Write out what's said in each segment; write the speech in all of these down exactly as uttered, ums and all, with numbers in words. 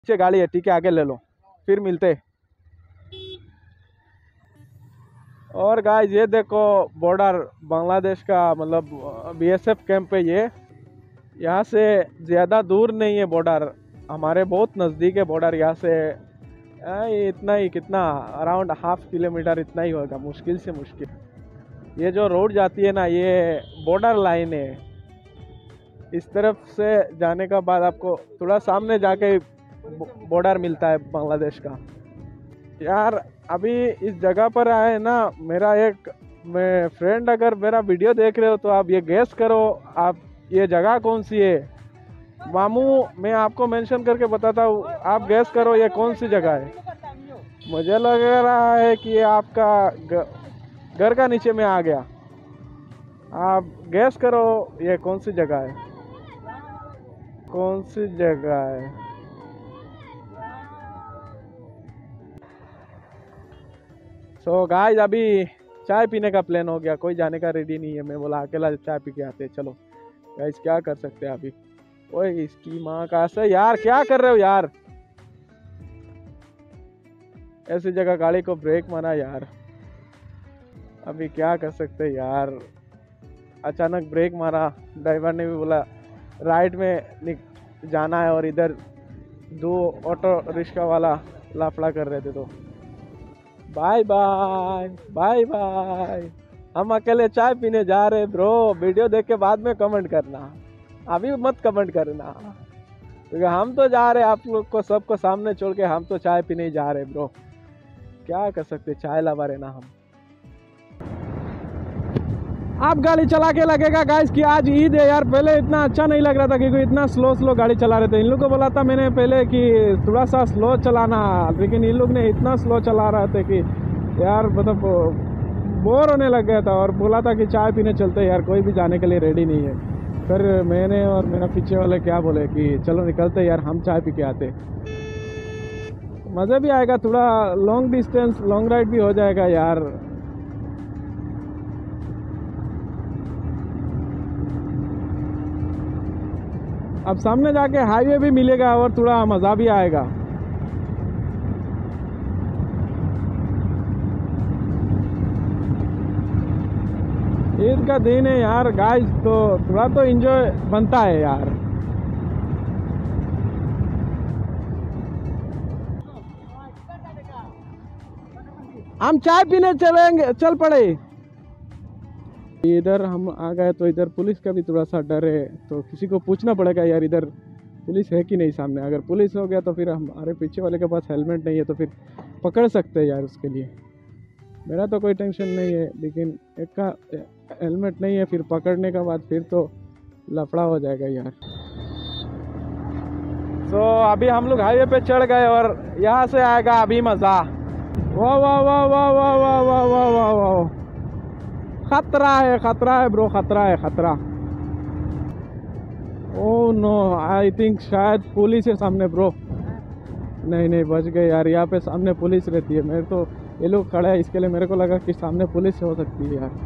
पीछे गाड़ी है, ठीक है, आगे ले लो, फिर मिलते। और गाइस ये देखो बॉर्डर बांग्लादेश का, मतलब बीएसएफ कैंप है ये। यहाँ से ज़्यादा दूर नहीं है बॉर्डर, हमारे बहुत नज़दीक है बॉर्डर। यहाँ से ये इतना ही, कितना अराउंड हाफ किलोमीटर इतना ही होगा, मुश्किल से मुश्किल। ये जो रोड जाती है ना, ये बॉर्डर लाइन है। इस तरफ से जाने का बाद आपको थोड़ा सामने जाके बॉर्डर मिलता है बांग्लादेश का। यार अभी इस जगह पर आए ना, मेरा एक मैं फ्रेंड, अगर मेरा वीडियो देख रहे हो तो आप ये गैस करो आप ये जगह कौन सी है। मामू मैं आपको मेंशन करके बताता हूँ, आप गैस करो ये कौन सी जगह है। मुझे लग रहा है कि ये आपका घर का नीचे में आ गया। आप गैस करो ये कौन सी जगह है, कौन सी जगह है। सो so गाइस अभी चाय पीने का प्लान हो गया, कोई जाने का रेडी नहीं है। मैं बोला अकेला चाय पी के आते, चलो गाइस क्या कर सकते हैं अभी। ओए इसकी माँ का से यार, क्या कर रहे हो यार, ऐसी जगह गाड़ी को ब्रेक मारा यार। अभी क्या कर सकते हैं यार, अचानक ब्रेक मारा। ड्राइवर ने भी बोला राइट में जाना है और इधर दो ऑटो रिक्शा वाला लाफड़ा कर रहे थे। तो बाय बाय बाय बाय, हम अकेले चाय पीने जा रहे ब्रो। वीडियो देख के बाद में कमेंट करना, अभी मत कमेंट करना, क्योंकि हम तो जा रहे, आप लोग को सबको सामने छोड़ के हम तो चाय पीने ही जा रहे ब्रो। क्या कर सकते, चाय लवा रहे ना हम। आप गाड़ी चला के लगेगा गाइस कि आज ईद है यार। पहले इतना अच्छा नहीं लग रहा था क्योंकि इतना स्लो स्लो गाड़ी चला रहे थे। इन लोग को बोला था मैंने पहले कि थोड़ा सा स्लो चलाना, लेकिन इन लोग ने इतना स्लो चला रहे थे कि यार मतलब बोर होने लग गया था। और बोला था कि चाय पीने चलते यार, कोई भी जाने के लिए रेडी नहीं है। फिर मैंने और मेरा पीछे वाले क्या बोले कि चलो निकलते यार, हम चाय पी के आते, मज़ा भी आएगा, थोड़ा लॉन्ग डिस्टेंस लॉन्ग राइड भी हो जाएगा यार। अब सामने जाके हाईवे भी मिलेगा और थोड़ा मज़ा भी आएगा। ईद का दिन है यार गाइस, तो थोड़ा तो एंजॉय बनता है यार। हम चाय पीने चलेंगे, चल पड़े। इधर हम आ गए तो इधर पुलिस का भी थोड़ा सा डर है, तो किसी को पूछना पड़ेगा यार इधर पुलिस है कि नहीं सामने। अगर पुलिस हो गया तो फिर हमारे पीछे वाले के पास हेलमेट नहीं है तो फिर पकड़ सकते हैं यार। उसके लिए मेरा तो कोई टेंशन नहीं है, लेकिन एक का हेलमेट नहीं है, फिर पकड़ने के बाद फिर तो लफड़ा हो जाएगा यार। तो so, अभी हम लोग हाईवे पे चढ़ गए और यहाँ से आएगा अभी मज़ा। वाह वाह वाह वाह वाह वाह वाह वाह वाह वाह, खतरा है, खतरा है ब्रो, खतरा है, खतरा। ओह नो, आई थिंक शायद पुलिस है सामने ब्रो। नहीं नहीं बच गए यार, यहाँ पे सामने पुलिस रहती है। मेरे तो ये लोग खड़े हैं इसके लिए मेरे को लगा कि सामने पुलिस हो सकती है यार।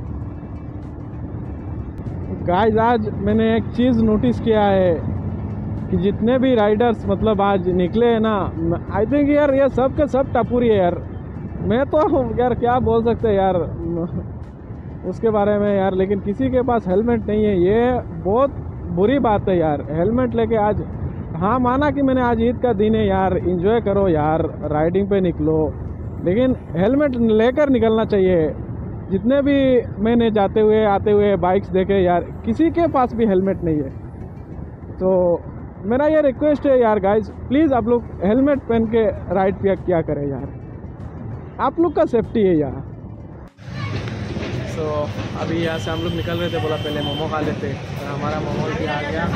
गाइस आज मैंने एक चीज़ नोटिस किया है कि जितने भी राइडर्स मतलब आज निकले हैं ना, आई थिंक यार ये सब के सब टपूरी है यार। मैं तो यार क्या बोल सकते हैं यार उसके बारे में यार, लेकिन किसी के पास हेलमेट नहीं है, ये बहुत बुरी बात है यार। हेलमेट लेके आज, हाँ माना कि मैंने आज ईद का दिन है यार, एंजॉय करो यार, राइडिंग पे निकलो, लेकिन हेलमेट लेकर निकलना चाहिए। जितने भी मैंने जाते हुए आते हुए बाइक्स देखे यार, किसी के पास भी हेलमेट नहीं है। तो मेरा ये रिक्वेस्ट है यार गाइस, प्लीज़ आप लोग हेलमेट पहन के राइड पे क्या करें यार, आप लोग का सेफ्टी है यार। तो so, अभी यहाँ से हम लोग निकल रहे थे, बोला पहले मोमो खा लेते, और हमारा मोमो भी आ गया।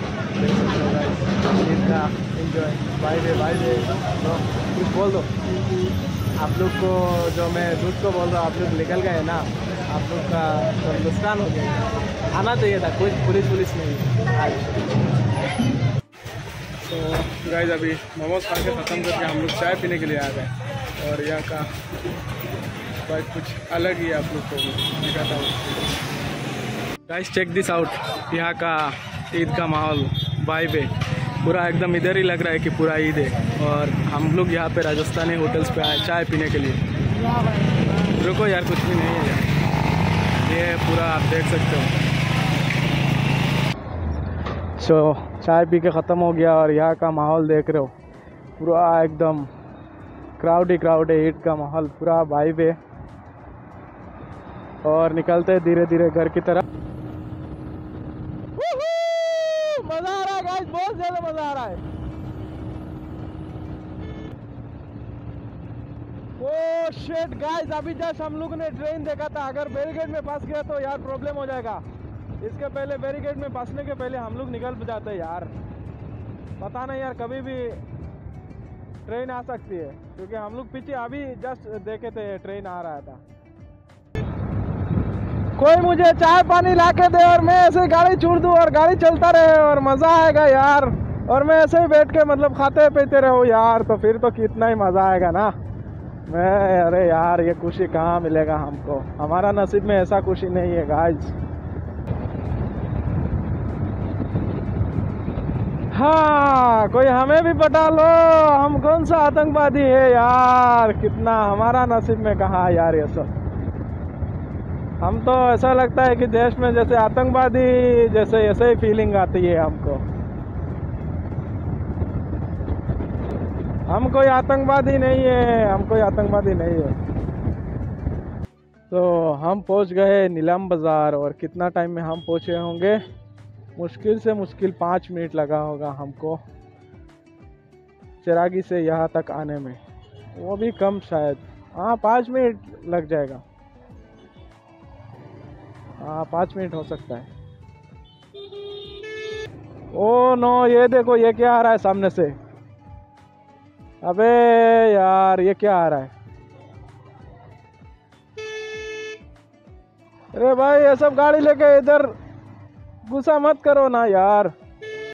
Enjoy, bye bye bye bye, कुछ बोल दो आप लोग को। जो मैं दूध को बोल रहा हूँ, आप लोग निकल गए ना, आप लोग का तो नुकसान हो गया। आना चाहिए था, कोई पुलिस पुलिस नहीं आज। तो गाइस अभी मोमोज खा के ख़त्म करके हम लोग चाय पीने के लिए आ गए, और यहाँ का भाई कुछ अलग ही आप लोग को दिखाता हूँ। गाइस चेक दिस आउट, यहाँ का ईद का माहौल वाइब है, पूरा एकदम इधर ही लग रहा है कि पूरा ईद है। और हम लोग यहाँ पे राजस्थानी होटल्स पे आए चाय पीने के लिए। रुको यार, कुछ भी नहीं है यार, ये पूरा आप देख सकते हो। तो चाय पी के ख़त्म हो गया और यहाँ का माहौल देख रहे हो, पूरा एकदम क्राउडी क्राउड है, ईद का माहौल पूरा वाइब है। और निकलते हैं धीरे धीरे घर की तरफ। मजा आ रहा है गाइस, बहुत ज्यादा मजा आ रहा है। ओ शिट गाइस, अभी जस्ट हम लोग ने ट्रेन देखा था, अगर बैरिकेड में फंस गया तो यार प्रॉब्लम हो जाएगा। इसके पहले बैरिकेड में फंसने के पहले हम लोग निकल जाते हैं यार। पता नहीं यार, कभी भी ट्रेन आ सकती है, क्योंकि हम लोग पीछे अभी जस्ट देखे थे ट्रेन आ रहा था। कोई मुझे चाय पानी ला के दे और मैं ऐसे गाड़ी छोड़ दूँ और गाड़ी चलता रहे और मज़ा आएगा यार। और मैं ऐसे ही बैठ के मतलब खाते पीते रहो यार, तो फिर तो कितना ही मज़ा आएगा ना। मैं अरे यार, ये खुशी कहाँ मिलेगा हमको, हमारा नसीब में ऐसा खुशी नहीं है गाइस। हाँ, कोई हमें भी पटा लो, हम कौन सा आतंकवादी है यार। कितना हमारा नसीब में कहाँ यार ये सब। हम तो ऐसा लगता है कि देश में जैसे आतंकवादी जैसे ऐसे ही फीलिंग आती है हमको। हम कोई आतंकवादी नहीं है, हम कोई आतंकवादी नहीं है। तो हम पहुंच गए नीलम बाज़ार। और कितना टाइम में हम पहुंचे होंगे, मुश्किल से मुश्किल पाँच मिनट लगा होगा हमको चिरागी से यहाँ तक आने में, वो भी कम शायद। हाँ, पाँच मिनट लग जाएगा। हाँ, पाँच मिनट हो सकता है। ओ नो, ये देखो ये क्या आ रहा है सामने से। अबे यार, ये क्या आ रहा है। अरे भाई, ये सब गाड़ी लेके इधर गुस्सा मत करो ना यार।